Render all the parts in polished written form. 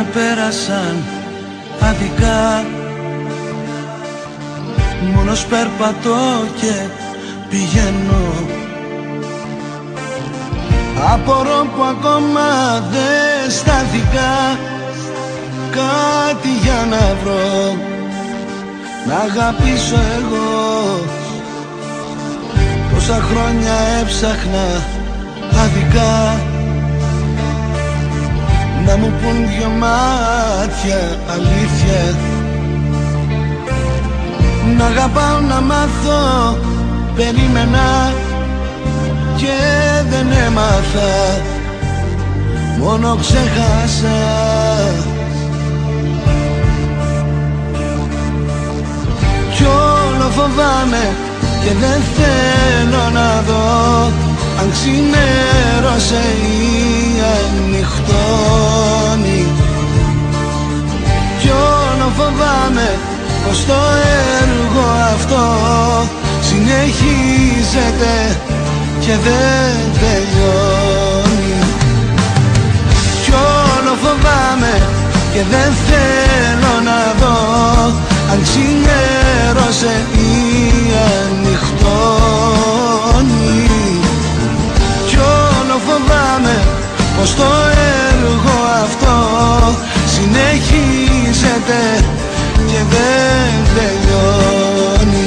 πέρασαν αδικά. Μόνος περπατώ και πηγαίνω. Απορώ που ακόμα δεν στάθηκα κάτι για να βρω, να αγαπήσω εγώ. Τόσα χρόνια έψαχνα αδικά να μου πουν δυο μάτια αλήθεια. Να αγαπάω να μάθω περίμενα και δεν έμαθα, μόνο ξέχασα. Κι όλο φοβάμαι και δεν θέλω να δω αν ξημέρωσε ή αν νυχτώνει. Κι όλο φοβάμαι πως το έργο αυτό συνεχίζεται και δεν τελειώνει. Κι όλο φοβάμαι και δεν θέλω να δω αν ξημέρωσε ή αν νυχτώνει. Κι όλο φοβάμαι πως το έργο αυτό συνεχίζεται και δεν τελειώνει.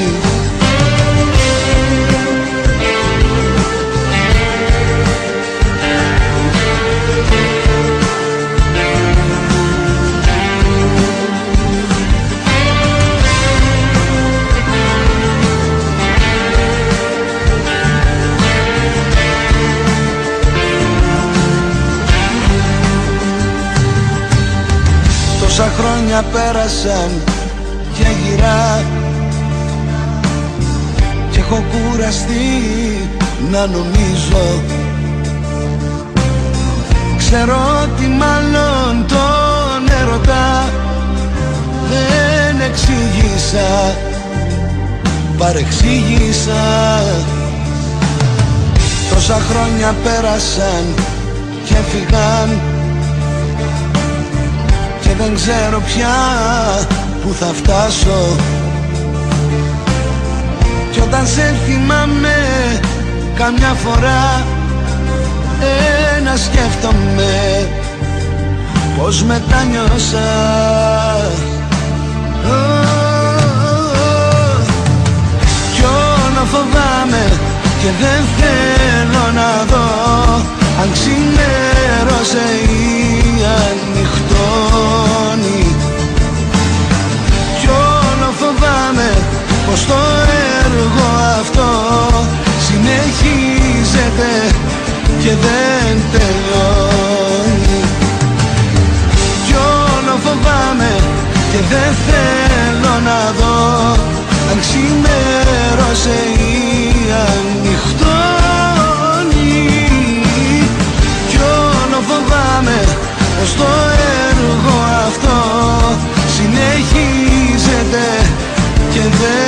Τόσα χρόνια πέρασαν και γυρά κι έχω κουραστεί να νομίζω. Ξέρω ότι μάλλον τον έρωτα δεν εξήγησα, παρεξήγησα. Τόσα χρόνια πέρασαν και φυγάν και δεν ξέρω πια που θα φτάσω. Κι όταν σε θυμάμαι καμιά φορά ένα σκέφτομαι πως μετάνιωσα. Κι όλο φοβάμαι και δεν θέλω να δω αν ξημέρωσε ή αν νυχτώνει. Κι όλο φοβάμαι πως το έργο αυτό συνεχίζεται και δεν τελειώνει. Κι όλο φοβάμαι και δεν θέλω να δω αν ξημέρωσε ή αν νυχτώνει. Κι όλο φοβάμαι πως το έργο αυτό συνεχίζεται και δεν